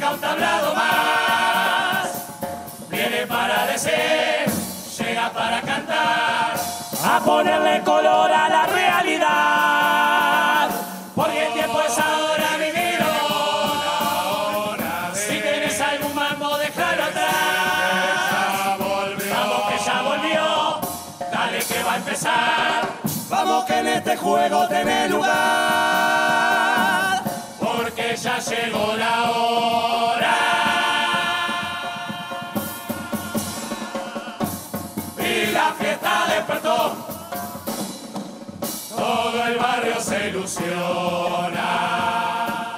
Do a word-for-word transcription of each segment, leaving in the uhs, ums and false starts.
nunca un tablado más. Viene para decir, llega para cantar, a ponerle color a la realidad. Porque el tiempo es ahora, vivirlo. Si tienes algún mambo, déjalo atrás. Vamos que ya volvió, dale que va a empezar. Vamos que en este juego tenés lugar. Porque ya llegó la hora. Y la fiesta despertó. Todo el barrio se ilusiona.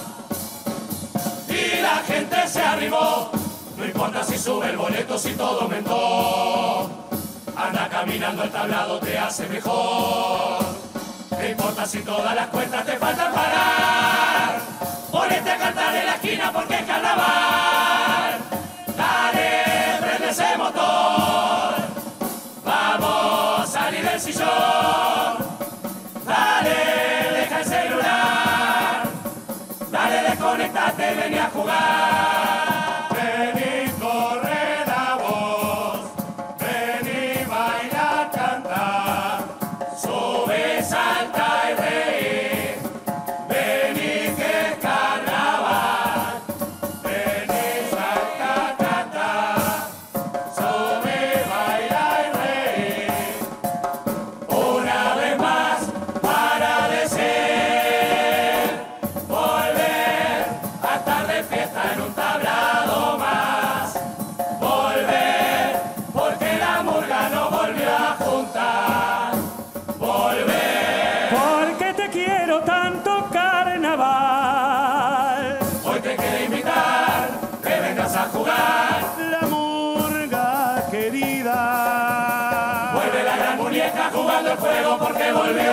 Y la gente se arrimó. No importa si sube el boleto, si todo aumentó. Anda caminando el tablado, te hace mejor. No importa si todas las cuentas te faltan pagar. Ponete a cantar en la esquina porque es carnaval. Dale, prende ese motor. Vamos a salir del sillón. Dale, deja el celular. Dale, desconectate, vení a jugar. Vení, corre la voz. Vení, baila, canta. Sube, salta y reír. Vení que es carnaval. Vení, salta, canta. Sube, baila y reír. Una vez más para decir, volver a estar de fiesta en un tablado más. Volver porque la murga nos volvió a juntar. Volver Porque te quiero tanto, carnaval. hoy te quiero invitar que vengas a jugar. La murga querida. Vuelve la gran muñeca jugando el juego porque volvió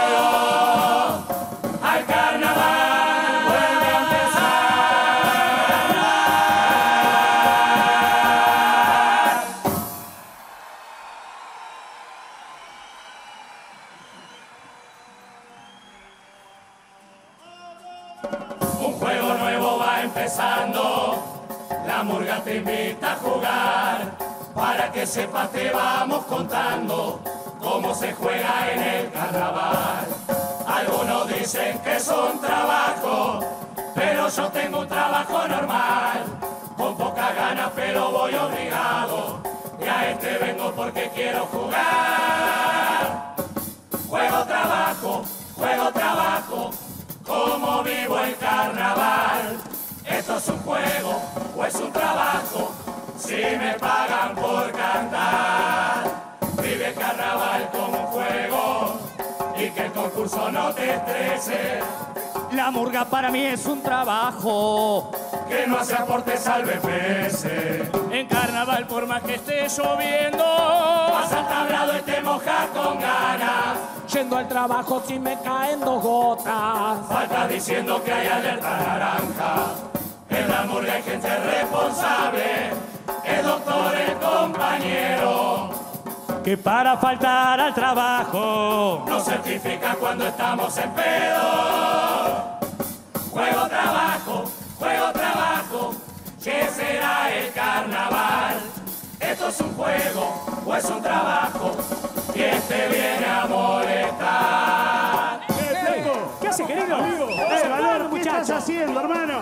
al carnaval. Vuelve a empezar. Un juego nuevo va empezando. La murga te invita a jugar. Para que sepas te vamos contando cómo se juega en el carnaval. Algunos dicen que es un trabajo, pero yo tengo un trabajo normal. Con pocas ganas pero voy obligado. Y a este vengo porque quiero jugar. Juego, trabajo, juego, trabajo. Como vivo el carnaval. Esto es un juego o es un trabajo. Si me pagan por cantar. Vive el carnaval como un juego. Y que el concurso no te estrese. La murga para mí es un trabajo. Que no hace aporte, salve pese. En carnaval, por más que esté lloviendo, Vas al tablado y te mojas con ganas. yendo al trabajo si me caen dos gotas. Falta diciendo que hay alerta naranja. En la murga hay gente responsable. El doctor, el compañero. Que para faltar al trabajo No certifica cuando estamos en pedo. Juego, trabajo, juego, trabajo. ¿Qué será el carnaval? ¿Esto es un juego o es un trabajo? ¿Quién te viene a molestar? ¿Qué hace, querido amigo? ¡Eh, Valor! ¿Qué estás haciendo, hermano?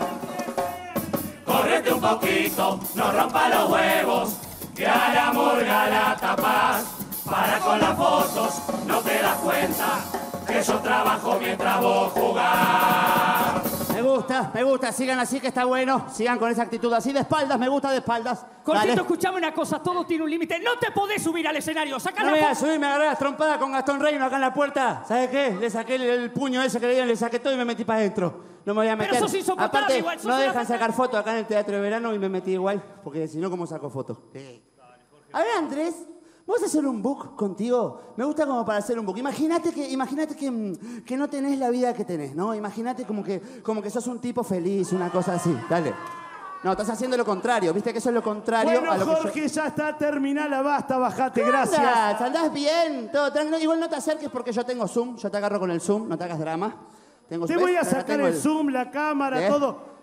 Correte un poquito, no rompa los huevos. Que a la murga la tapas. Para con las fotos, no te das cuenta que yo trabajo mientras vos jugás. Me gusta, me gusta. Sigan así que está bueno. Sigan con esa actitud así de espaldas. Me gusta de espaldas. Cortito, Dale. escuchame una cosa, todo tiene un límite. No te podés subir al escenario, saca No la me voy a foto. subir, me agarré las trompadas con Gastón Reino acá en la puerta. ¿Sabes qué? Le saqué el, el puño ese que le dieron, le saqué todo y me metí para adentro. No me voy a Pero meter. sos insoportable Aparte, igual, sos no una dejan persona- sacar fotos acá en el Teatro de Verano y me metí igual, porque si no, ¿cómo saco fotos? A ver, Andrés, ¿vamos a hacer un book contigo? Me gusta como para hacer un book. Imagínate que, imagínate que, mm, que no tenés la vida que tenés, ¿no? Imagínate como que, como que sos un tipo feliz, una cosa así. Dale. No, estás haciendo lo contrario. ¿Viste que eso es lo contrario Bueno, a lo que yo... Jorge, ya está terminada, basta, bajate, ¿Qué gracias. andas? ¿Andás bien? Todo tranquilo. Igual no te acerques porque yo tengo Zoom. Yo te agarro con el Zoom, no te hagas drama. Tengo Te ¿ves? voy a Acá sacar tengo el Zoom, la cámara, ¿Ves? todo.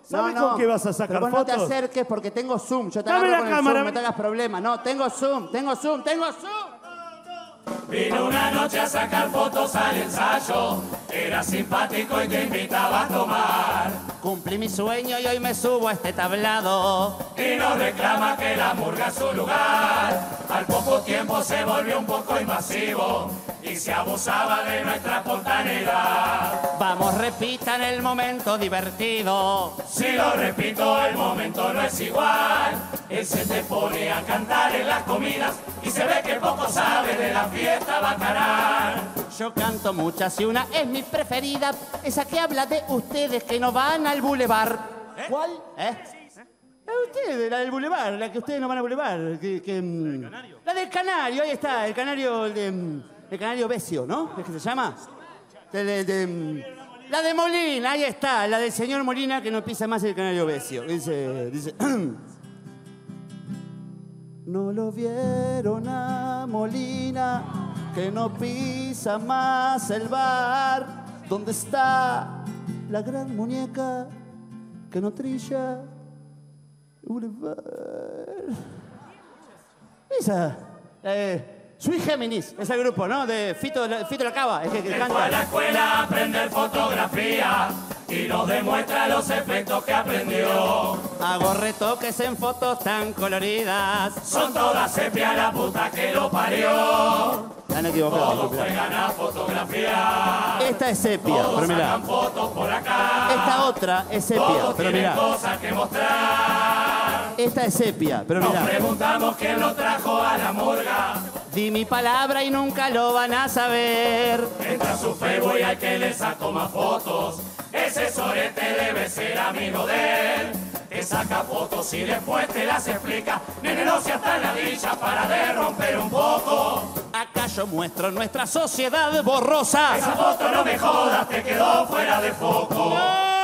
¿Sabes con qué vas a sacar pero vos fotos? no te acerques porque tengo zoom. Yo te Dame agarro la con cámara. el zoom, no te hagas problema. No, tengo zoom, tengo zoom, tengo zoom. Vino una noche a sacar fotos al ensayo, era simpático y te invitaba a tomar. Cumplí mi sueño y hoy me subo a este tablado. Y nos reclama que la murga es su lugar. Al poco tiempo se volvió un poco invasivo y se abusaba de nuestra espontaneidad. Vamos, repitan el momento divertido. Si lo repito, el momento no es igual. Él se te pone a cantar en las comidas y se ve que poco sabe de la fiesta bacanal. Yo canto muchas y una es mi preferida, esa que habla de ustedes que no van al bulevar. ¿Eh? ¿Cuál? ¿Eh? La de ustedes, la del bulevar, la que ustedes no van al bulevar. Que, que, ¿La del canario? La del canario, ahí está, el canario, el, de, el canario Besio, ¿no? ¿Es que se llama? De, de, de, la de Molina, ahí está, la del señor Molina que no pisa más el canario Besio. Dice, dice... No lo vieron a Molina, que no pisa más el bar. ¿Dónde está la gran muñeca que no trilla el boulevard? Esa, eh, Sui Géminis, ese grupo, ¿no? De Fito, Fito la Cava, es que, que Él canta. fue a la escuela a aprender fotografía y nos demuestra los efectos que aprendió. Hago retoques en fotos tan coloridas. Son todas sepia, la puta que lo parió. Han equivocado. Todos juegan a fotografía. Esta es sepia, Todos pero mirá. sacan fotos por acá. Esta otra es sepia, Todos pero tienen mirá. cosas que mostrar. Esta es sepia, pero Nos mirá. preguntamos quién lo trajo a la murga. Di mi palabra y nunca lo van a saber. Entra a su Facebook y al que le sacó más fotos. Ese sorete debe ser amigo de él. Te saca fotos y después te las explica. Nene, no seas tan ladilla para de romper un poco. Acá yo muestro nuestra sociedad borrosa. Esa foto no me jodas, te quedó fuera de foco. ¡No!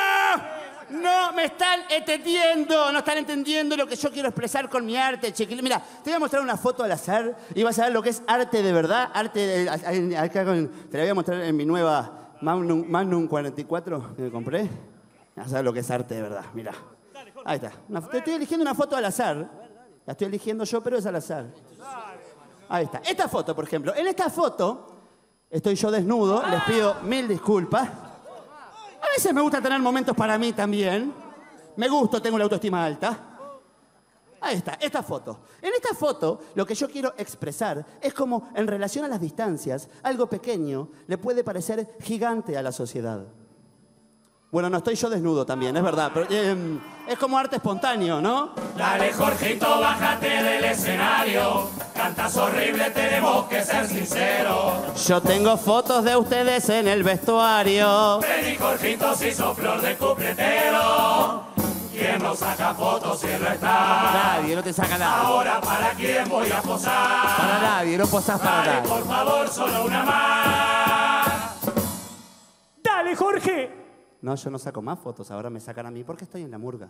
No me están entendiendo, no están entendiendo lo que yo quiero expresar con mi arte, chiquilín. Mira, te voy a mostrar una foto al azar y vas a ver lo que es arte de verdad. Arte, de, acá con, te la voy a mostrar en mi nueva Magnum, Magnum cuarenta y cuatro que me compré. Vas a ver lo que es arte de verdad, mira. Ahí está. Una, te estoy eligiendo una foto al azar. La estoy eligiendo yo, pero es al azar. Ahí está. Esta foto, por ejemplo. En esta foto estoy yo desnudo. Les pido mil disculpas. A veces me gusta tener momentos para mí también. Me gusto, tengo la autoestima alta. Ahí está, esta foto. En esta foto, lo que yo quiero expresar es como, en relación a las distancias, algo pequeño le puede parecer gigante a la sociedad. Bueno, no, estoy yo desnudo también, es verdad, pero eh, es como arte espontáneo, ¿no? Dale, Jorgito, bájate del escenario. Cantas horrible, tenemos que ser sinceros. Yo tengo fotos de ustedes en el vestuario. Ven y Jorgito se hizo flor de cupletero. ¿Quién no saca fotos si no está? Nadie, no te saca nada. Ahora, ¿para quién voy a posar? Para nadie, no posás para Dale, nadie. por favor, solo una más. ¡Dale, Jorge! No, yo no saco más fotos, ahora me sacan a mí porque estoy en la murga.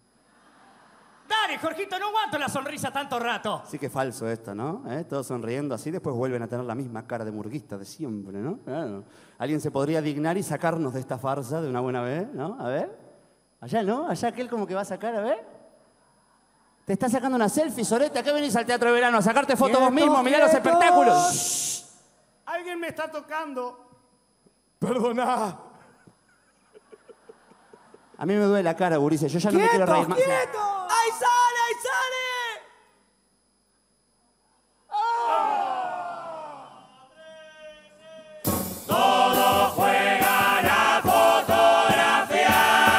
Dale, Jorgito, no aguanto la sonrisa tanto rato. Sí que es falso esto, ¿no? ¿Eh? Todos sonriendo así, después vuelven a tener la misma cara de murguista de siempre, ¿no? Claro. ¿Alguien se podría dignar y sacarnos de esta farsa de una buena vez, ¿no? A ver. Allá, ¿no? Allá aquel como que va a sacar, a ver. Te está sacando una selfie, Sorete. ¿A qué venís al Teatro de Verano? A sacarte fotos vos mismo, mirá los espectáculos. Shh. Alguien me está tocando. Perdona. A mí me duele la cara, Gurice. Yo ya no me quiero reír más. ¡Quieto! ¡Ahí sale, ahí sale! Todos juegan a fotografiar.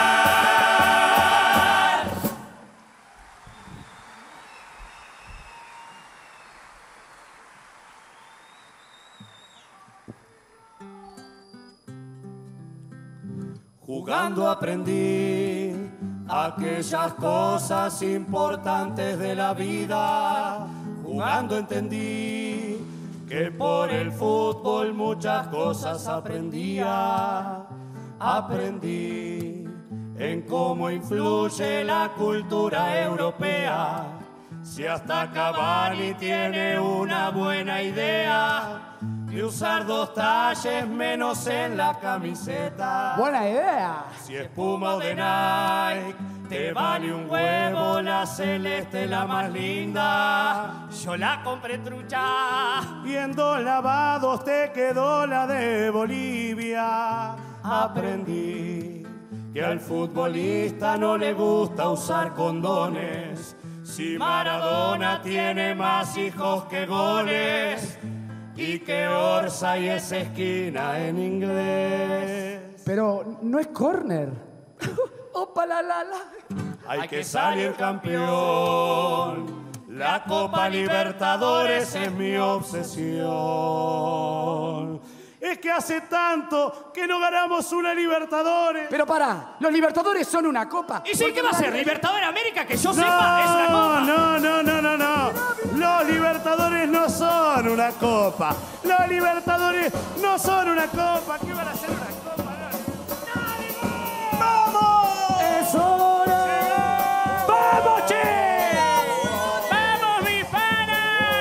Jugando aprendí aquellas cosas importantes de la vida. Jugando entendí que por el fútbol muchas cosas aprendía. Aprendí en cómo influye la cultura europea. Si hasta Cavani tiene una buena idea de usar dos talles menos en la camiseta. Buena idea. Si es Puma o de Nike, te vale un huevo la celeste, la más linda. Yo la compré trucha. Y en dos lavados te quedó la de Bolivia. Aprendí que al futbolista no le gusta usar condones. Si Maradona tiene más hijos que goles, y que Orsa y es esquina en inglés. Pero no es córner. Opa, la, la, la. Hay, Hay que salir campeón. La Copa Libertadores es mi obsesión. Es que hace tanto que no ganamos una Libertadores. Pero pará, los Libertadores son una copa. ¿Y sí, qué va a ser? ¿Libertadores América? Que yo No, sepa, es una copa. no, no, no, no, no. Los Libertadores no son una copa. Los Libertadores no son una copa. ¿Qué van a ser una copa? ¡Dale, ¡vamos! ¡Es hora! ¡Vamos, che! ¡Vamos, mi pana!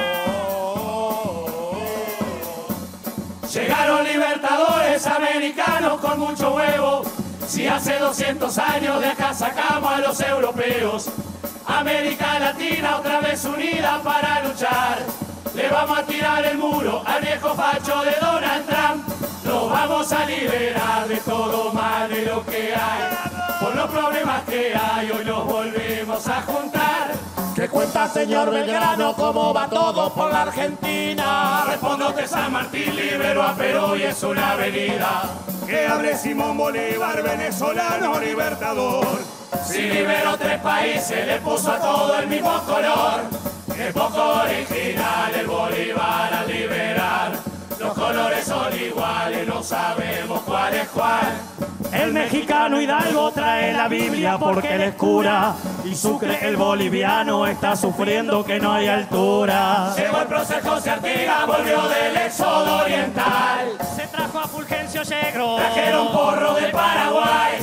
Llegaron libertadores americanos con mucho huevo. Si hace doscientos años de acá sacamos a los europeos. América Latina otra vez unida para luchar. Le vamos a tirar el muro al viejo facho de Donald Trump. Nos vamos a liberar de todo mal de lo que hay. Por los problemas que hay hoy nos volvemos a juntar. ¿Qué cuenta, señor Belgrano? ¿Cómo va todo por la Argentina? Respondote San Martín, liberó a Perú y es una avenida. Que hable Simón Bolívar, venezolano libertador. Si liberó tres países, le puso a todo el mismo color. Es poco original el Bolívar al liberar. Los colores son iguales, no sabemos cuál es cuál. El mexicano Hidalgo trae la Biblia porque él es cura. Y Sucre, el boliviano, está sufriendo que no hay altura. Llegó el prócer José Artigas, volvió del éxodo oriental. Se trajo a Fulgencio Yegro. Trajeron porro de Paraguay.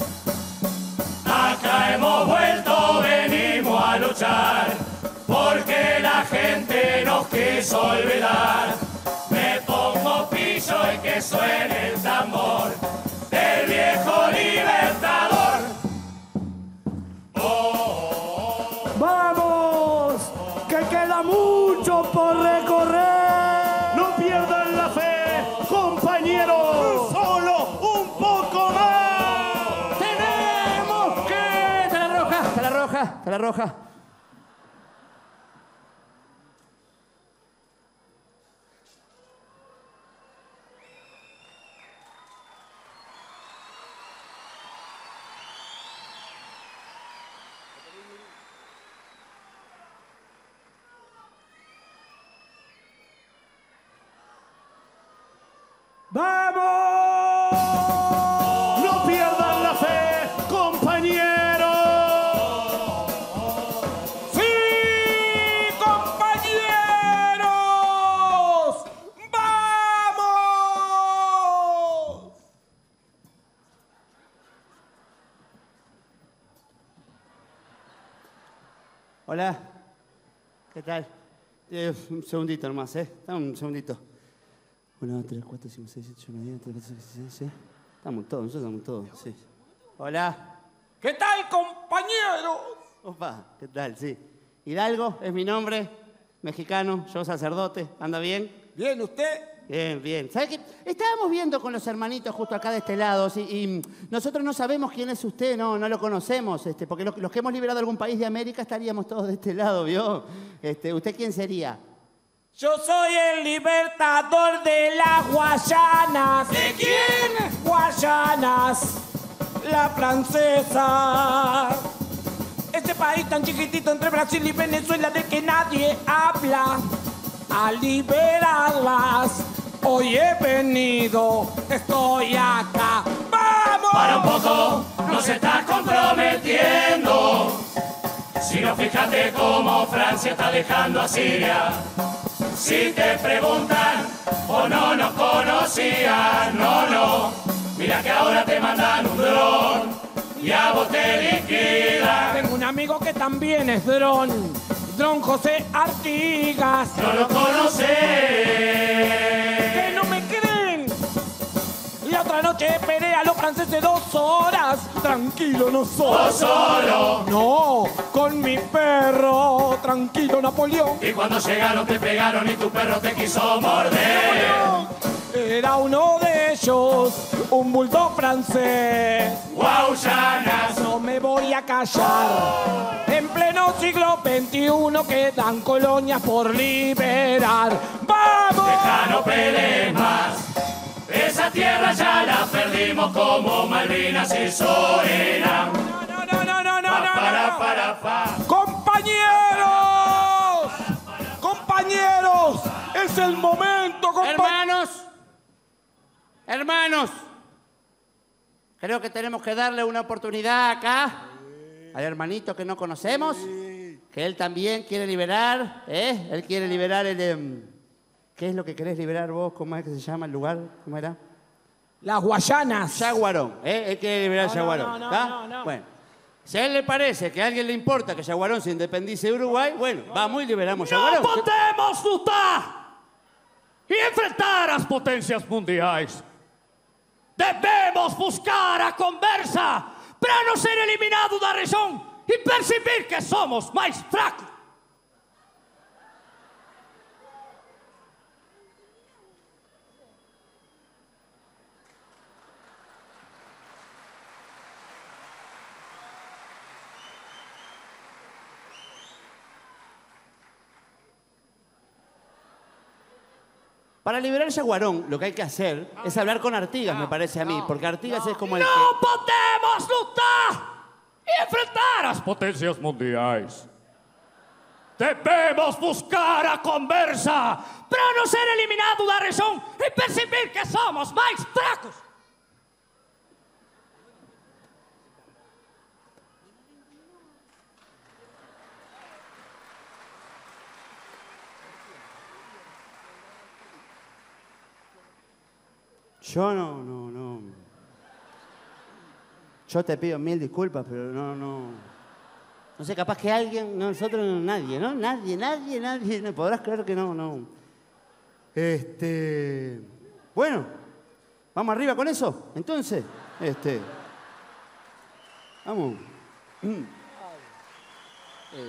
Acá hemos vuelto, venimos a luchar. Porque la gente nos quiso olvidar. Me pongo pillo y que suene el tambor del viejo libertador. Oh, oh, oh. ¡Vamos! ¡Que queda mucho por recorrer! No pierdan la fe, compañeros. Solo un poco más. ¡Tenemos que! ¡Te la roja! ¡Te la roja! ¡Te la roja! ¡Vamos! No pierdan la fe, compañeros. ¡Sí, compañeros! ¡Vamos! Hola. ¿Qué tal? Eh, un segundito nomás, ¿eh? Dame un segundito. uno, dos, tres, cuatro, cinco, seis, siete, ocho, nueve, diez, once, doce, trece, catorce, quince, estamos todos, nosotros estamos todos, sí. Hola. ¿Qué tal, compañeros? Opa, ¿qué tal? Sí. Hidalgo es mi nombre, mexicano, yo sacerdote, ¿anda bien? Bien, ¿usted? Bien, bien. ¿Sabe qué? Estábamos viendo con los hermanitos justo acá de este lado, sí, y nosotros no sabemos quién es usted, no, no lo conocemos, este, porque los, los que hemos liberado algún país de América estaríamos todos de este lado, ¿vio? Este, ¿usted quién sería? Yo soy el libertador de las Guayanas. ¿De quién? Guayanas, la francesa. Ese país tan chiquitito entre Brasil y Venezuela del que nadie habla. A liberarlas. Hoy he venido, estoy acá. ¡Vamos! Para un poco, nos estás comprometiendo. Si no, fíjate cómo Francia está dejando a Siria. Si te preguntan o no nos conocían, no, no. Mira que ahora te mandan un dron y a vos te liquidan. Tengo un amigo que también es dron. Dron José Artigas. No lo conocés. Que otra noche pelea los franceses dos horas. Tranquilo, no soy. ¿Vos solo? No, con mi perro. Tranquilo, Napoleón. Y cuando llegaron te pegaron y tu perro te quiso morder. Era uno de ellos, un bulldog francés. Guauyanas. No me voy a callar. En pleno siglo veintiuno quedan colonias por liberar. ¡Vamos! Deja, no pelees más. Esa tierra ya la perdimos como Malvinas y Surinam. No, no, no, no, no, Pa, no, para, no. para, pa. ¡Compañeros! ¡Compañeros! ¡Es el momento, compañeros! Hermanos, hermanos, creo que tenemos que darle una oportunidad acá al hermanito que no conocemos, que él también quiere liberar, ¿eh? Él quiere liberar el... em, ¿Qué es lo que querés liberar vos? ¿Cómo es que se llama el lugar? ¿Cómo era? Las Guayanas. Yaguarón, ¿eh? Él quiere liberar No, Yaguarón, no, no, ¿está? no, no. Bueno, si a él le parece que a alguien le importa que Yaguarón se independice de Uruguay, bueno, vamos y liberamos Não Yaguarón. podemos lutar e enfrentar as potências mundiais. Devemos buscar a conversa para não ser eliminado da região e perceber que somos mais fracos. Para liberar Yaguarón, lo que hay que hacer es hablar con Artigas, me parece a mí, porque Artigas es como el que... Não podemos lutar e enfrentar as potências mundiais. Devemos buscar a conversa para não ser eliminado da região e perceber que somos mais fracos. Yo no, no, no. Yo te pido mil disculpas, pero no, no. No sé, capaz que alguien, no, nosotros, no, nadie, ¿no? Nadie, nadie, nadie. No podrás creer que no, no. Este. Bueno, vamos arriba con eso. Entonces, este. Vamos. Mm. Eh.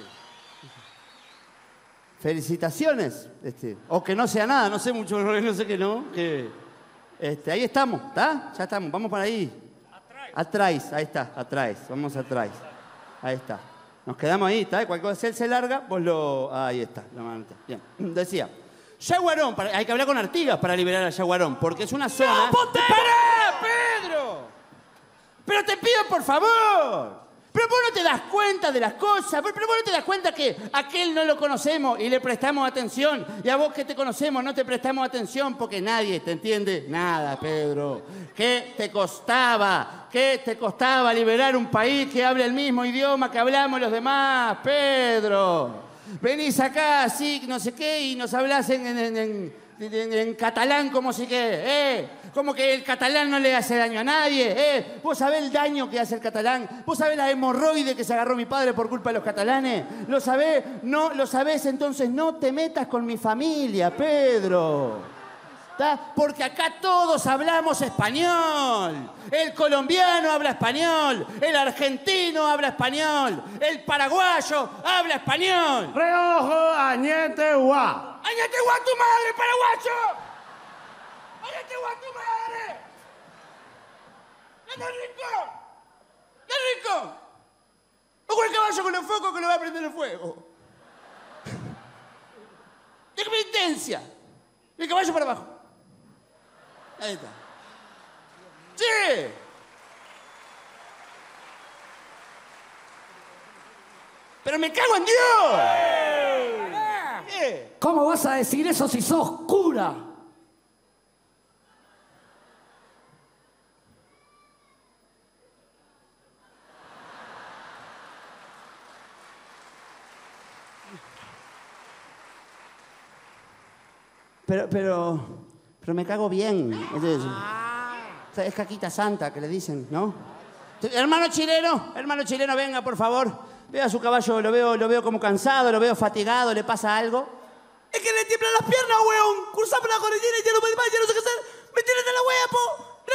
Felicitaciones. Este. O que no sea nada, no sé mucho, no sé qué no. Que. Este, ahí estamos, ¿está? Ya estamos, vamos para ahí. Atrás, ahí está, atrás, vamos atrás. Ahí está. Nos quedamos ahí, ¿está? Cualquier cosa, si él se larga, vos lo... Ahí está, la mano. Bien, decía, Yaguarón, para... hay que hablar con Artigas para liberar a Yaguarón, porque es una zona... ¡No podemos! ¡Pará, Pedro! ¡Pero te pido, por favor! Pero vos no te das cuenta de las cosas, pero vos no te das cuenta que a aquel no lo conocemos y le prestamos atención, y a vos que te conocemos no te prestamos atención porque nadie te entiende nada, Pedro. ¿Qué te costaba? ¿Qué te costaba liberar un país que hable el mismo idioma que hablamos los demás, Pedro? Venís acá así, no sé qué, y nos hablás en, en, en, en, en catalán como si que, ¿eh? Como que el catalán no le hace daño a nadie, ¿eh? ¿Vos sabés el daño que hace el catalán? ¿Vos sabés la hemorroide que se agarró mi padre por culpa de los catalanes? ¿Lo sabés? No, ¿lo sabés? Entonces no te metas con mi familia, Pedro. ¿Está? Porque acá todos hablamos español. El colombiano habla español, el argentino habla español, el paraguayo habla español. Reojo, añete, guá. ¡Añate guá tu madre, paraguayo! ¡Añate guá tu madre! ¡Qué rico! ¡Qué rico! ¡Ojo el caballo con el foco que lo va a prender el fuego! ¡Qué penitencia! El caballo para abajo. Ahí está. ¡Sí! ¡Pero me cago en Dios! ¿Qué? ¿Cómo vas a decir eso si sos cura? Pero, pero, pero me cago bien. Es, es, es caquita santa que le dicen, ¿no? Hermano chileno, hermano chileno, venga, por favor. Vea a su caballo, lo veo, lo veo como cansado, lo veo fatigado, ¿le pasa algo? Es que le tiemblan las piernas, weón. Cruzamos la cordillera y ya no puede más, ya no sé qué hacer. Me tiran de la wea, po.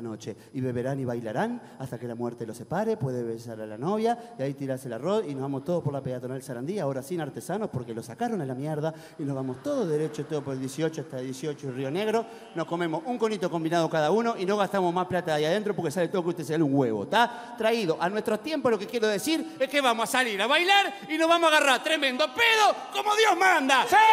la noche. Y beberán y bailarán hasta que la muerte los separe, puede besar a la novia, y ahí tirarse el arroz, y nos vamos todos por la peatonal Sarandí, ahora sin artesanos, porque lo sacaron a la mierda, y nos vamos todos derecho, todo por el dieciocho hasta el dieciocho y Río Negro, nos comemos un conito combinado cada uno, y no gastamos más plata ahí adentro, porque sale todo que usted se da un huevo, ¿está? Traído a nuestros tiempos, lo que quiero decir es que vamos a salir a bailar, y nos vamos a agarrar tremendo pedo, como Dios manda. ¡Sí!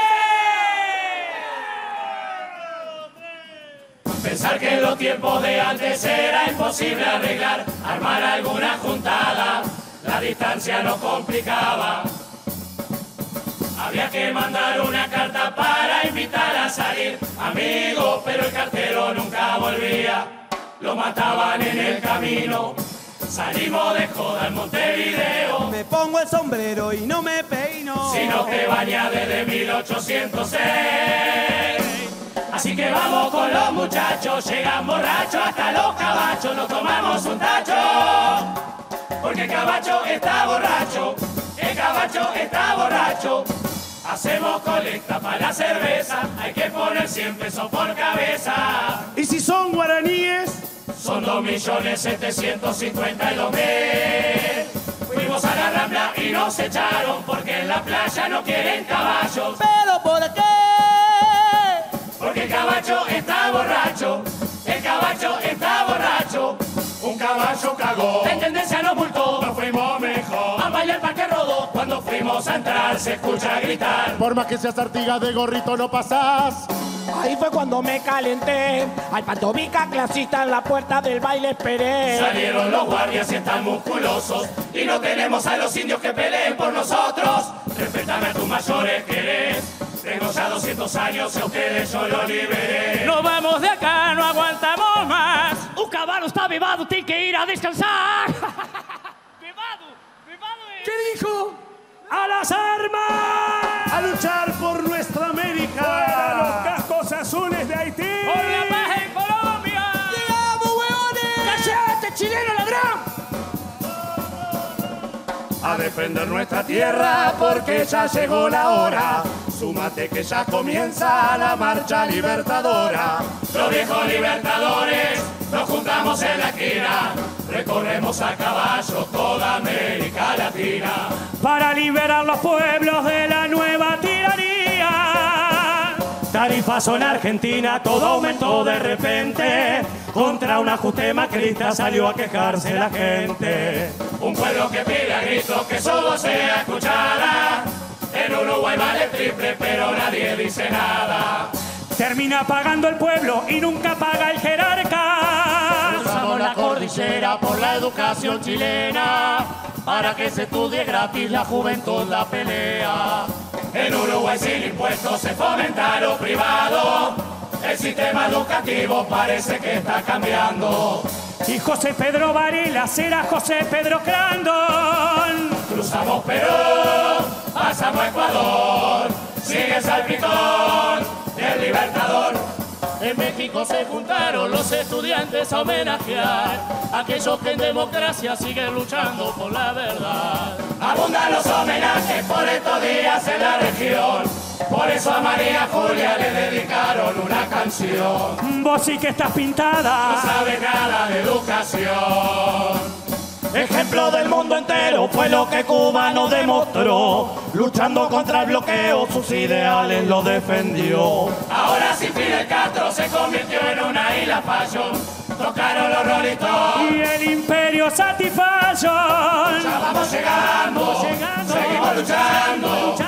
Pensar que en los tiempos de antes era imposible arreglar, armar alguna juntada, la distancia nos complicaba. Había que mandar una carta para invitar a salir, amigos, pero el cartero nunca volvía, lo mataban en el camino. Salimos de joda en Montevideo, Me pongo el sombrero y no me peino. si no te bañas desde mil ochocientos seis. Así que vamos con los muchachos, llegan borrachos hasta los cabachos, nos tomamos un tacho, porque el cabacho está borracho, el cabacho está borracho. Hacemos colecta para la cerveza, hay que poner cien pesos por cabeza. Y si son guaraníes, Son dos millones setecientos cincuenta y dos mil. Fuimos a la Rambla y nos echaron, porque en la playa no quieren caballos. ¿Pero por qué? Porque el caballo está borracho, el caballo está borracho. Un caballo cagó, la intendencia nos multó, nos fuimos mejor a bailar Parque Rodó. Cuando fuimos a entrar se escucha gritar, por más que seas artigas de gorrito no pasás. Ahí fue cuando me calenté. Al pantomica clasista en la puerta del baile esperé. salieron los guardias y están musculosos, y no tenemos a los indios que peleen por nosotros. Respetame a tus mayores, querés. Tengo ya doscientos años y a ustedes yo lo liberé. Nos vamos de acá, no aguantamos más. Un caballo está bebado, tiene que ir a descansar. Bebado, bebado es... ¿Qué dijo? ¡A las armas! A luchar por nuestra América. ¡Fuera los cascos azules de Haití! ¡Por la paz en Colombia! ¡Llegamos, huevones! ¡Cállate, chileno ladrón! A defender nuestra tierra porque ya llegó la hora. Súmate que ya comienza la marcha libertadora. Los viejos libertadores nos juntamos en la esquina, recorremos a caballo toda América Latina. Para liberar los pueblos de la nueva tiranía. Tarifazo en Argentina, todo aumentó de repente. Contra un ajuste macrista salió a quejarse la gente. Un pueblo que pide a gritos que solo sea escuchada. En Uruguay vale triple, pero nadie dice nada. Termina pagando el pueblo y nunca paga el jerarca. Cruzamos la cordillera por la educación chilena, para que se estudie gratis la juventud la pelea. En Uruguay sin impuestos se fomenta lo privado. El sistema educativo parece que está cambiando. Y José Pedro Varela será José Pedro Crandon. Cruzamos Perú, pasamos Ecuador, sigue el salpicón del Libertador. En México se juntaron los estudiantes a homenajear a aquellos que en democracia siguen luchando por la verdad. Abundan los homenajes por estos días en la región. Por eso a María Julia le dedicaron una canción. Vos sí que estás pintada. No sabe nada de educación. Ejemplo del mundo entero fue lo que Cuba nos demostró. Luchando contra el bloqueo, sus ideales lo defendió. Ahora sí Fidel Castro se convirtió en una isla fashion. Tocaron los Rolling Stones. Y el imperio Satisfaction. Ya vamos llegando, Vamos llegando. seguimos luchando. Luchando. Vamos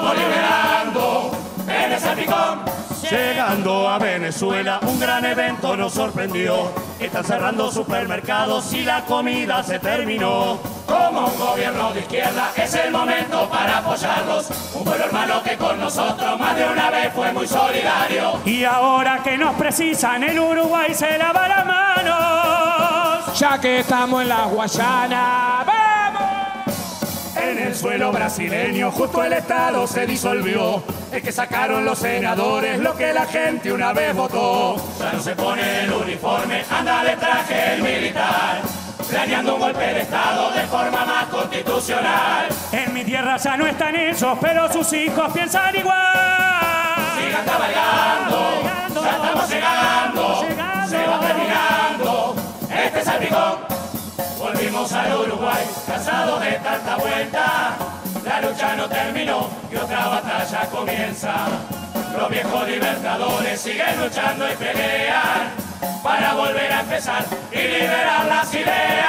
vamos liberando en el salpicón. Llegando a Venezuela, un gran evento nos sorprendió. Están cerrando supermercados y la comida se terminó. Como un gobierno de izquierda es el momento para apoyarlos. Un pueblo hermano que con nosotros más de una vez fue muy solidario. Y ahora que nos precisan, el Uruguay se lava las manos. Ya que estamos en la Guayana, ¡vamos! En el suelo brasileño justo el Estado se disolvió. Es que sacaron los senadores lo que la gente una vez votó. Ya no se pone el uniforme, anda de traje el militar, planeando un golpe de Estado de forma más constitucional. En mi tierra ya no están ellos, pero sus hijos piensan igual. Sigan cabalgando, ya estamos llegando, llegando, se va terminando este salpicón. Volvimos al Uruguay, cansados de tanta vuelta. La lucha no terminó y otra batalla comienza. Los viejos libertadores siguen luchando y pelean para volver a empezar y liberar las ideas.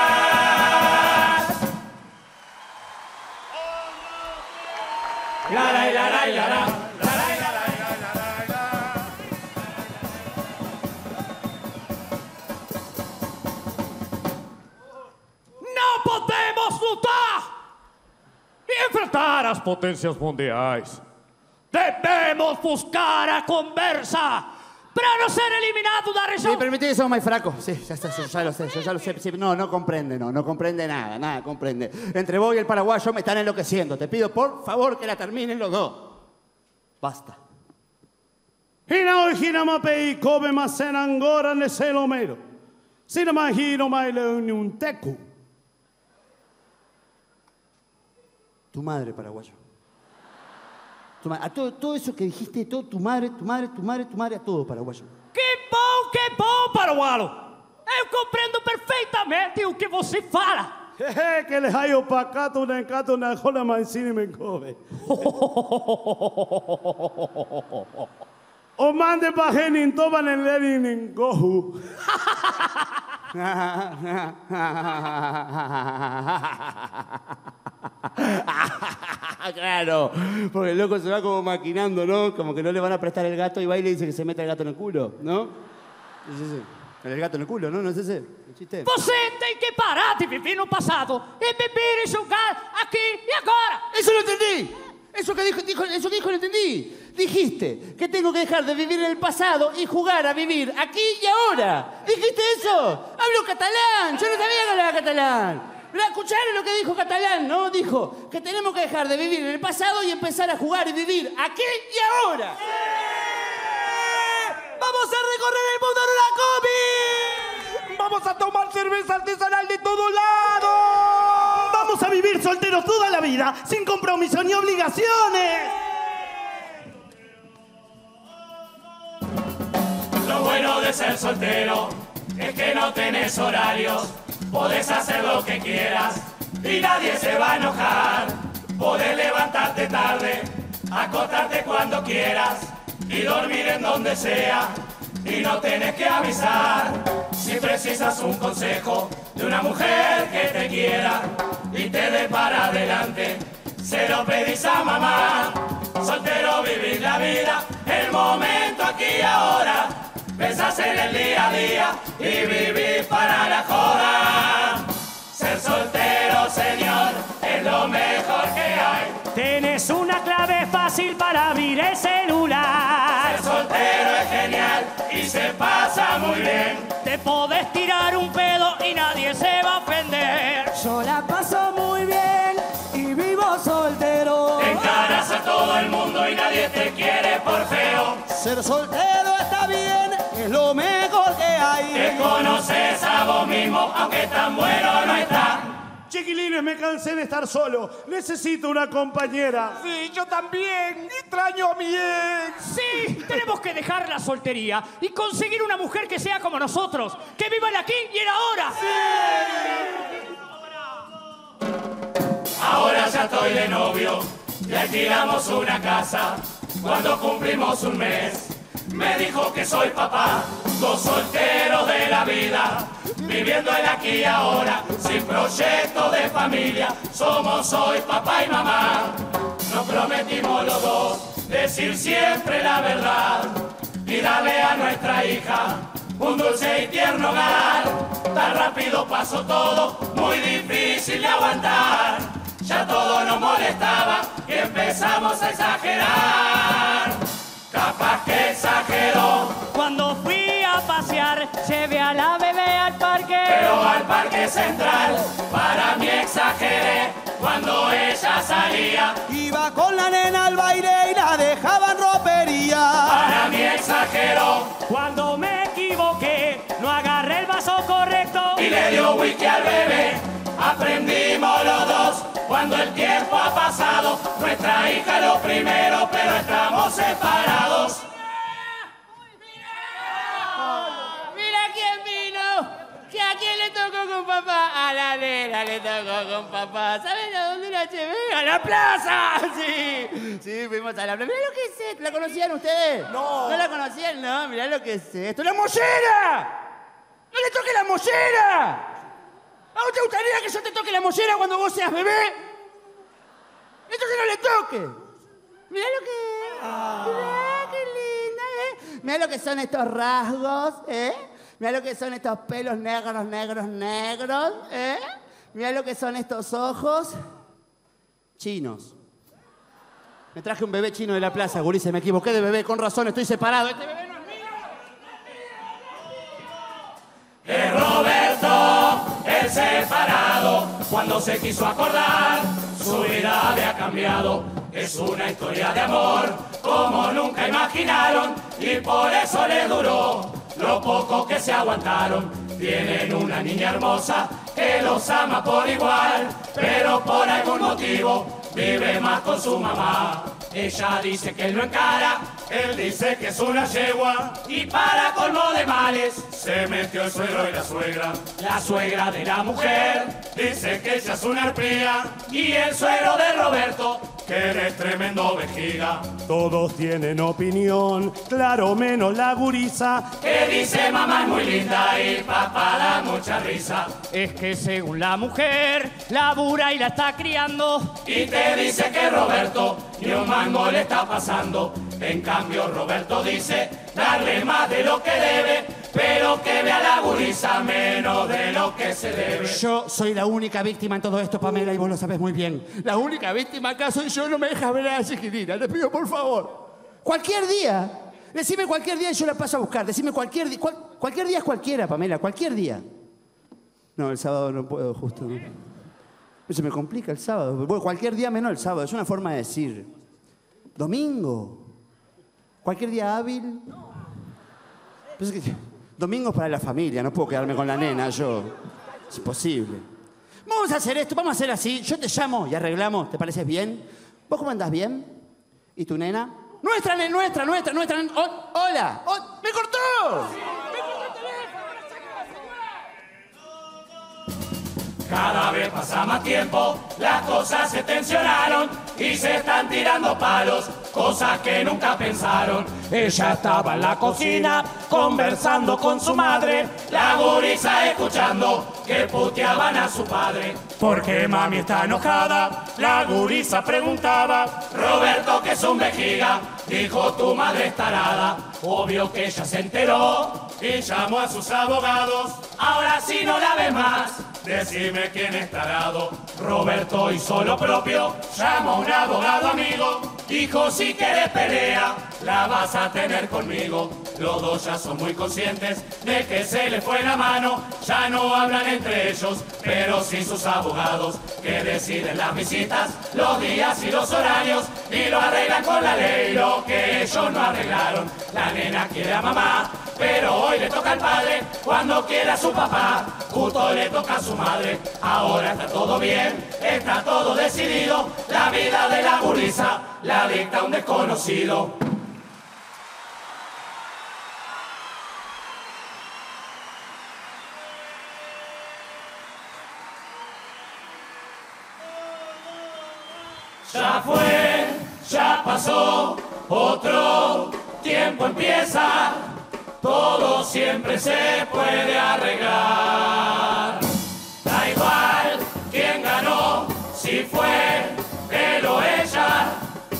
La la la la la la. No podemos lutar y enfrentar a las potencias mundiales. Debemos buscar a conversa para no ser eliminados de la región. Sí, permití, somos más fracos. Sí, ya está, yo ya lo sé, yo ya lo sé. Sí, no, no comprende, no, no comprende nada, nada comprende. Entre vos y el paraguayo me están enloqueciendo. Te pido, por favor, que la terminen los dos. Basta. Hina hina mapei come masena angora ne selomero. Sina mahino maile un teco. Tu madre, paraguayo. Tu ma- a todo, todo eso que dijiste, todo, tu madre, tu madre, tu madre, tu madre, a todo, paraguayo. Que bom, que bom, paragualo. Eu compreendo perfeitamente o que você fala. Jeje, que les hayo pacato una encato una jola mancini me come. O mande pa genin toman en lenin en gohu. Claro, porque el loco se va como maquinando, ¿no? Como que no le van a prestar el gato y va y le dice que se mete el gato en el culo, ¿no? Es ese. El gato en el culo, ¿no? ¿No es ese? El chiste. Você tem que parar de viver no passado e beber e julgar aqui e agora. ¡Eso lo entendí! Eso que dijo, dijo, eso que dijo lo entendí. Dijiste que tengo que dejar de vivir en el pasado y jugar a vivir aquí y ahora. ¿Dijiste eso? Hablo catalán. Yo no sabía que hablaba catalán. ¿La escucharon lo que dijo Catalán, no? Dijo que tenemos que dejar de vivir en el pasado y empezar a jugar y vivir aquí y ahora. ¡Sí! ¡Vamos a recorrer el mundo en una combi! ¡Vamos a tomar cerveza artesanal de todos lados! Vamos a vivir solteros toda la vida, sin compromiso ni obligaciones. Lo bueno de ser soltero es que no tenés horarios. Podés hacer lo que quieras y nadie se va a enojar. Podés levantarte tarde, acostarte cuando quieras y dormir en donde sea. Y no tenés que avisar si precisas un consejo de una mujer que te quiera y te dé para adelante. Se lo pedís a mamá. Soltero vivir la vida, el momento aquí y ahora. Pensás en el día a día y vivir para la joda. Ser soltero, señor, es lo mejor que hay. Tienes una clave fácil para abrir el celular. Ser soltero es genial y se pasa muy bien. Te podés tirar un pedo y nadie se va a ofender. Yo la paso muy bien y vivo soltero. Te encaras a todo el mundo y nadie te quiere por feo. Ser soltero está bien, es lo mejor que hay. Te conoces a vos mismo, aunque tan bueno no está. Chiquilines, me cansé de estar solo. Necesito una compañera. Sí, yo también. Extraño a mi ex. Sí, tenemos que dejar la soltería y conseguir una mujer que sea como nosotros, que viva el aquí y el ahora. Ahora ya estoy de novio y alquilamos una casa. Cuando cumplimos un mes, me dijo que soy papá. Dos solteros de la vida, viviendo el aquí y ahora, sin proyecto de familia. Somos hoy papá y mamá. Nos prometimos los dos decir siempre la verdad y darle a nuestra hija un dulce y tierno hogar. Tan rápido pasó todo, muy difícil de aguantar. Ya todo nos molestaba y empezamos a exagerar. Capaz que exageró Cuando fui a pasear, llevé a la bebé al parque. pero al parque central para mí exageré. Cuando ella salía Iba con la nena al baile y la dejaban ropería. para mí exageró Cuando me equivoqué, no agarré el vaso correcto. y le dio whisky al bebé. Aprendimos los dos cuando el tiempo ha pasado. Nuestra hija lo primero, pero estamos separados. Mira quién vino. ¿Que ¿A quién le tocó con papá? A la nena le tocó con papá. ¿Saben a dónde la llevé? ¡A la plaza! Sí, sí, fuimos a la plaza. Mirá lo que es esto. ¿La conocían ustedes? No. ¿No la conocían? No, mirá lo que es esto. ¡La mollera! ¡No le toque la mollera! ¿A vos te gustaría que yo te toque la mollera cuando vos seas bebé? Entonces no le toque. Mirá lo que es. Mirá qué linda, ¿eh? Mirá lo que son estos rasgos, ¿eh? Mirá lo que son estos pelos negros, negros, negros, ¿eh? Mirá lo que son estos ojos chinos. Me traje un bebé chino de la plaza, gurises, me equivoqué de bebé, con razón, estoy separado. Este bebé no es mío. Es Roberto, el separado, cuando se quiso acordar, su vida había cambiado. Es una historia de amor, como nunca imaginaron, y por eso les duró lo poco que se aguantaron. Tienen una niña hermosa que los ama por igual, pero por algún motivo vive más con su mamá. Ella dice que él no encara, él dice que es una yegua, y para colmo de males se metió el suegro y la suegra. La suegra de la mujer dice que ella es una arpía, y el suegro de Roberto que eres tremendo vejiga. Todos tienen opinión, claro, menos la gurisa. Que dice mamá es muy linda y papá da mucha risa. Es que según la mujer, labura y la está criando. Y te dice que Roberto ni un mango le está pasando. En cambio Roberto dice darle más de lo que debe, pero que vea la gurisa menos de lo que se debe. Yo soy la única víctima en todo esto, Pamela, y vos lo sabés muy bien. La única víctima acá soy yo, no me dejas ver a la chiquitina. Te pido, por favor. Cualquier día. Decime cualquier día y yo la paso a buscar. Decime cualquier día. Cual, cualquier día es cualquiera, Pamela. Cualquier día. No, el sábado no puedo, justo. Se me complica el sábado. Bueno, cualquier día menos el sábado. Es una forma de decir. Domingo. Cualquier día hábil. Pues es que, domingo es para la familia. No puedo quedarme con la nena, yo. Es imposible. Vamos a hacer esto. Vamos a hacer así. Yo te llamo y arreglamos. ¿Te pareces bien? ¿Vos cómo andás bien? ¿Y tu nena? Nuestra, nena, nuestra, nuestra, nuestra. Oh, hola. Oh, ¡me cortó! ¡Me cortó el teléfono! Cada vez pasa más tiempo, las cosas se tensionaron y se están tirando palos, cosas que nunca pensaron. Ella estaba en la cocina conversando con su madre. La gurisa escuchando que puteaban a su padre. Porque mami está enojada, la gurisa preguntaba. Roberto, que es un vejiga, dijo tu madre es tarada. Obvio que ella se enteró y llamó a sus abogados. Ahora sí no la ves más, decime quién es tarado. Roberto hizo lo propio, llamó a un abogado amigo. Dijo si quieres pelea, la vas a tener conmigo. Los dos ya son muy conscientes de que se les fue la mano. Ya no hablan entre ellos, pero sí sus abogados, que deciden las visitas, los días y los horarios, y lo arreglan con la ley, lo que ellos no arreglaron. La nena quiere a mamá, pero hoy le toca al padre. Cuando quiera a su papá, justo le toca a su madre. Ahora está todo bien, está todo decidido. La vida de la gurisa la dicta un desconocido. Ya fue, ya pasó, otro tiempo empieza. Todo siempre se puede arreglar. Da igual quién ganó, si fue él o ella.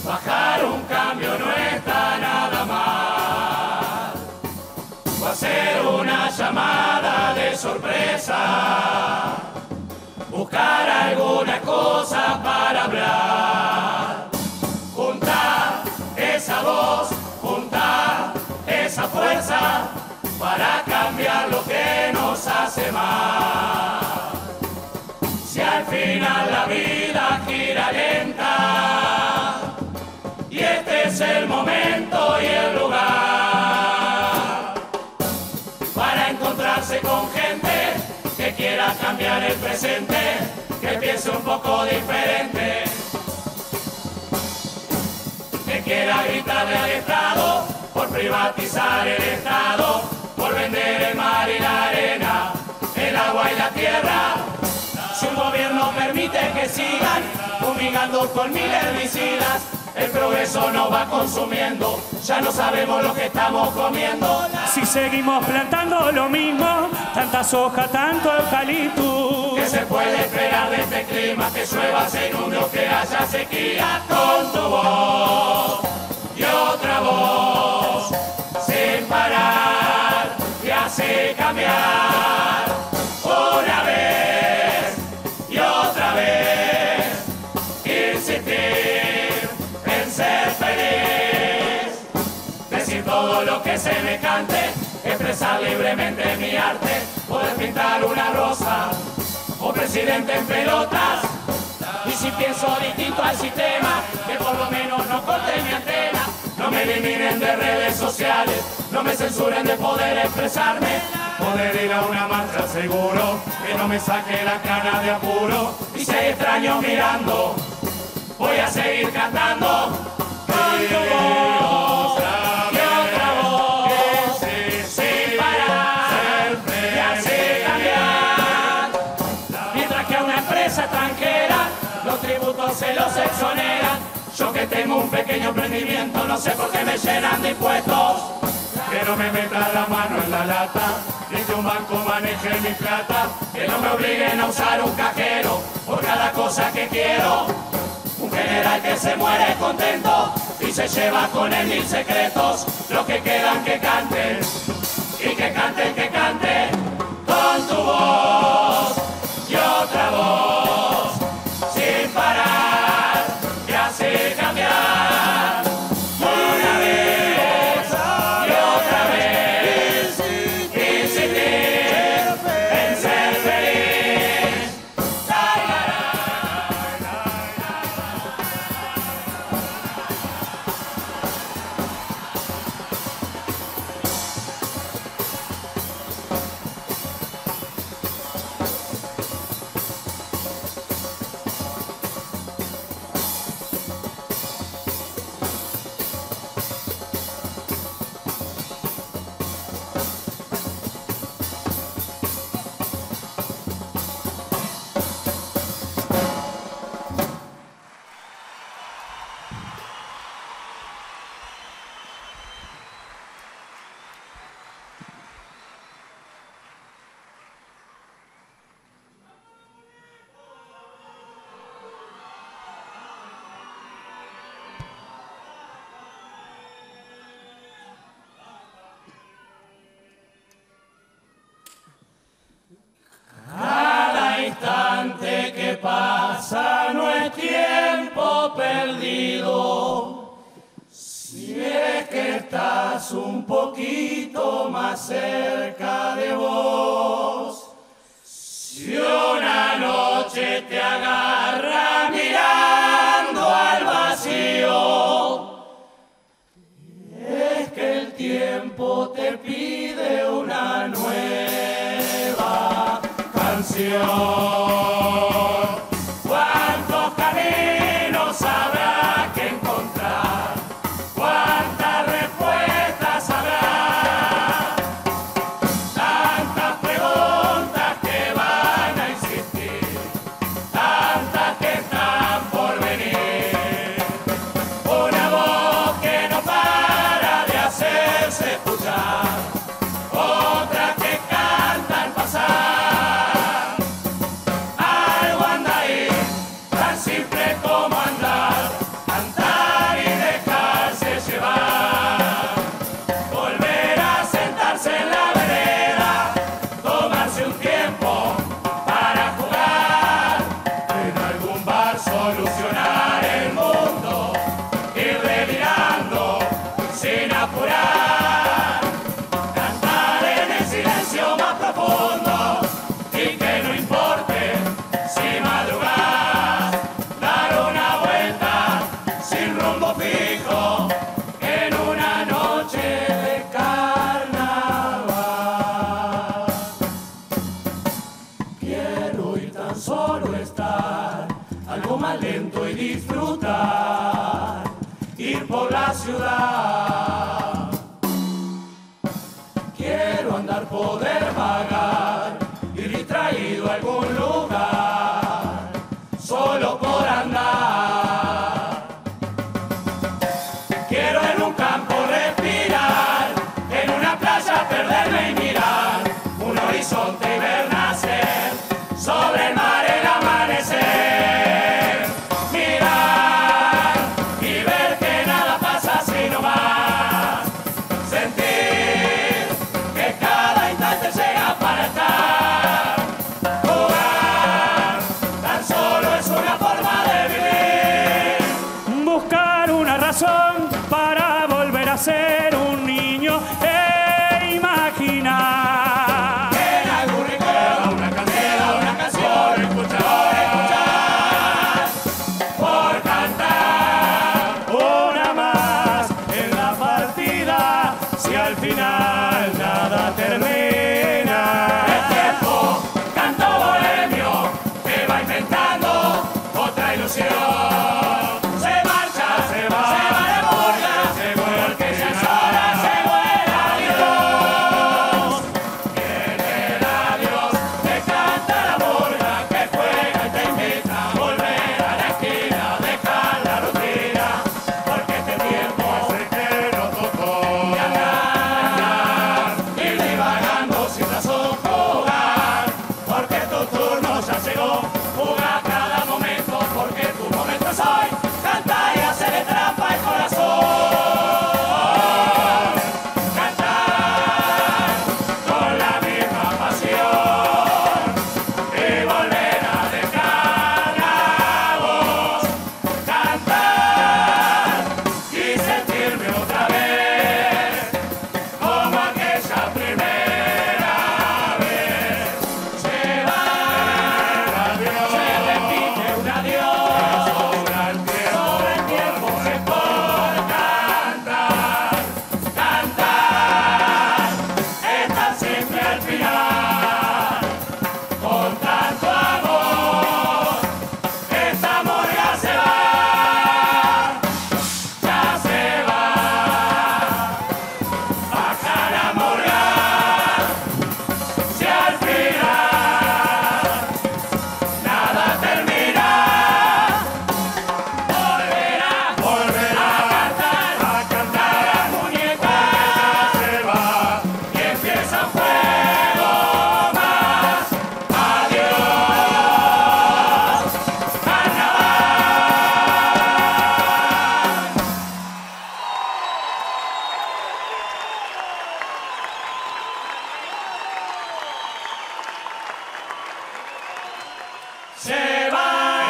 llamada de sorpresa, buscar alguna cosa para hablar, juntar esa voz, juntar esa fuerza para cambiar lo que nos hace mal. Si al final la vida gira lenta y este es el momento y el lugar para encontrarse con gente que quiera cambiar el presente, que piense un poco diferente, que quiera gritarle al Estado por privatizar el Estado, por vender el mar y la arena, el agua y la tierra. Si un gobierno permite que sigan fumigando con mil herbicidas, el progreso nos va consumiendo, ya no sabemos lo que estamos comiendo. Si seguimos plantando lo mismo, tantas hojas, tanto eucalipto, ¿qué se puede esperar de este clima? Que llueva, se inunde o que haya sequía. Con tu voz y otra voz, sin parar, te hace cambiar. Una vez y otra vez, insistir en ser feliz, decir todo lo que se me cante, expresar libremente mi arte, poder pintar una rosa o presidente en pelotas. Y si pienso distinto al sistema, que por lo menos no corte mi antena, no me eliminen de redes sociales, no me censuren de poder expresarme, poder ir a una marcha seguro, que no me saque la cara de apuro. Y si hay extraños mirando, voy a seguir cantando con tu voz y otra voz, sin parar, te hace cambiar. Mientras que a una empresa extranjera los tributos se los exoneran, yo que tengo un pequeño emprendimiento no sé por qué me llenan de impuestos. Que no me metan la mano en la lata, ni que un banco maneje mi plata, que no me obliguen a usar un cajero por cada cosa que quiero. Un general que se muere contento y se lleva con él mil secretos. Los que quedan que canten, y que canten, que canten, con tu voz y otra voz, sin parar, te hace cambiar. Una vez y otra vez, insistir en ser feliz. Cada instante que pasa no es tiempo perdido, si es que estás un poquito más cerca de vos. Si una noche te agarra mirando al vacío, es que el tiempo te pide una nueva canción. ¿Cuántos caminos habrá que encontrar? ¿Cuántas respuestas habrá? Tantas preguntas que van a insistir, tantas que están por venir. Una voz que no para de hacerse escuchar, otra que canta al pasar. más lento y disfrutar, ir por la ciudad. Quiero andar, poder vagar, ir distraído a algún lugar, solo por andar. Quiero en un campo respirar, en una playa perderme y mirar un horizonte y ver nacer sobre el mar el amanecer. Mirar y ver que nada pasa sino más. Sentir que cada instante llega para estar. Jugar tan solo es una forma de vivir. Buscar una razón para volver a ser un niño e imaginar. En algún rincón, una canción, una canción, escuchar, escuchar, por cantar. Una más en la partida, si al final nada termina. El tiempo, canto bohemio, que va inventando otra ilusión. Se marcha, se va, se va la murga, porque ya es hora, llegó el adiós. Viene el adiós, te canta la murga, que juega y te invita a volver a la esquina, dejar la rutina, porque este tiempo hace que no tocó. Y andar, ir divagando sin razón, jugar, porque tu turno ya llegó. Jugar cada momento, porque tu momento es hoy. Canta y hacerle trampa al corazón. Cantar con la misma pasión y volver a dejar la voz. Cantar y sentirme otra vez como aquella primera vez. Llevar adiós, se repite un adiós. Sobra el tiempo, sobra el tiempo, se por cantar. Cantar es tan simple al final. Con tanto amor, esta murga se va. Ya se va. Baja la murga. Si al final nada termina, volverá, volverá a cantar, a cantar la muñeca. Se va y empieza un juego más. Adiós, carnaval. Se va,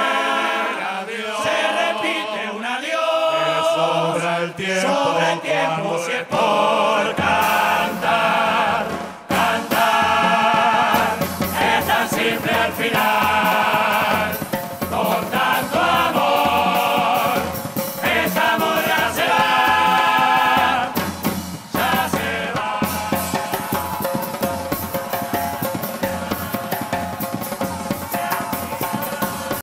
se repite un adiós. Sobra el tiempo, sobra el tiempo si es por cantar, cantar. Es tan simple al final.